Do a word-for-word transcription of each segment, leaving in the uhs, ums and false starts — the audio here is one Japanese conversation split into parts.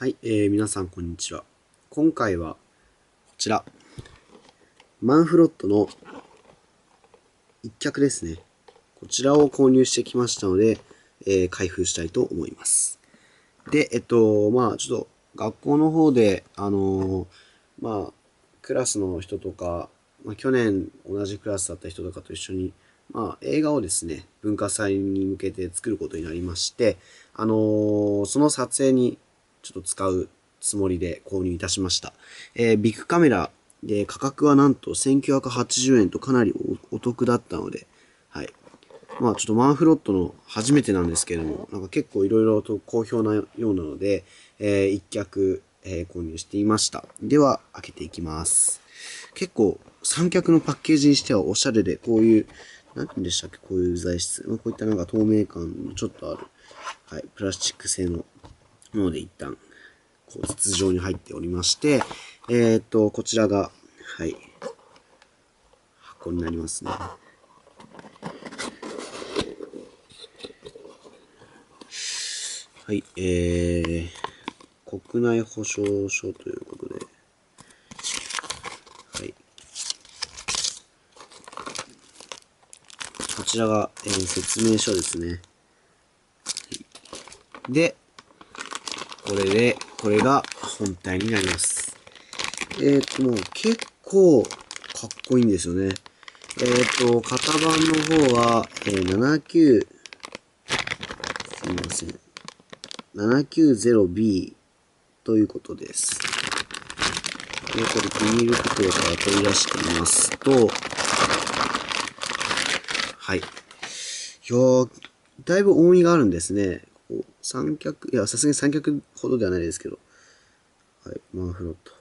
はい、えー、皆さんこんにちは。今回はこちら、マンフロットの一脚ですね。こちらを購入してきましたので、えー、開封したいと思います。で、えっと、まあちょっと学校の方で、あのーまあクラスの人とか、まあ、去年同じクラスだった人とかと一緒に、まあ映画をですね、文化祭に向けて作ることになりまして、あのーその撮影にちょっと使うつもりで購入いたしました。えー、ビッグカメラで価格はなんとせんきゅうひゃくはちじゅうえんとかなり お, お得だったので、はい。まあちょっとマンフロットの初めてなんですけれども、なんか結構いろいろと好評なようなので、えー、一脚、えー、購入していました。では、開けていきます。結構三脚のパッケージにしてはおしゃれで、こういう、何て言うんでしたっけ、こういう材質。こういったなんか透明感のちょっとある、はい、プラスチック製のもので一旦、こう筒状に入っておりまして、えー、っと、こちらが、はい、箱になりますね。はい、えー、国内保証書ということで、はい。こちらが、えー、説明書ですね。で、これで、これが本体になります。えっと、もう結構かっこいいんですよね。えっと、型番の方は、えー、ななじゅうきゅう、すみません。ななきゅうゼロビー ということです。で、これビニール袋から取り出してみますと、はい。いやー、だいぶ重みがあるんですね。こう三脚、いや、さすがに三脚ほどではないですけど。はい、マンフロット。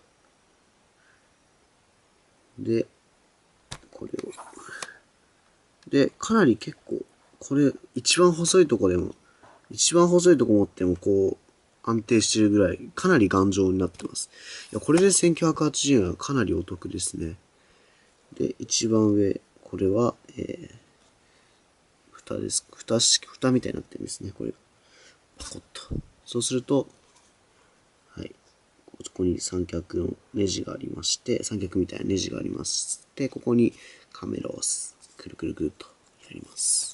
で、これを。で、かなり結構、これ、一番細いとこでも、一番細いとこ持っても、こう、安定してるぐらい、かなり頑丈になってます。いや、これでせんきゅうひゃくはちじゅうえんはかなりお得ですね。で、一番上、これは、えー、蓋です。蓋式、蓋みたいになってるんですね、これが。パコッと。そうすると、はい。ここに三脚のネジがありまして、三脚みたいなネジがありまして、ここにカメラをくるくるくるとやります。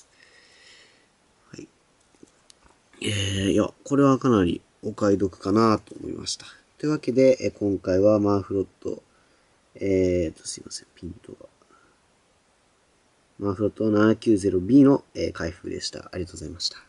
はい。えー、いや、これはかなりお買い得かなと思いました。というわけで、え今回はマンフロット、えーと、すいません、ピントが。マンフロット ななきゅうゼロビー の、えー、開封でした。ありがとうございました。